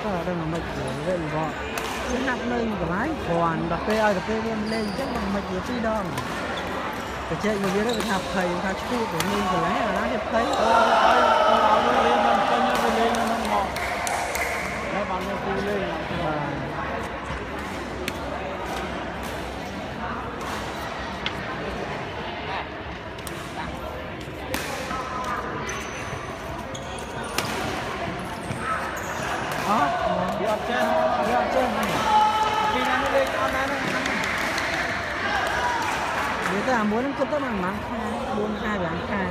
đó là mạch về gọi cái hạt nơi của lái còn đặc biệt ai đặc biệt lên chắc là mạch về phi đòn cái chuyện người biết được học thầy ta chú của mình của lái là nó hiệp thấy áo lên mình coi như mình lên nó ngọt nó bằng cái phi lên đó đi ở trên khi nào nó lên con nó người ta muốn cứ tất bằng mắm khai buôn khai bán khai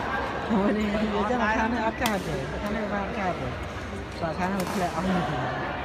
thôi đi giờ chắc là khăn này áp cao rồi khăn này vào cao rồi xóa khăn này một lẹ ống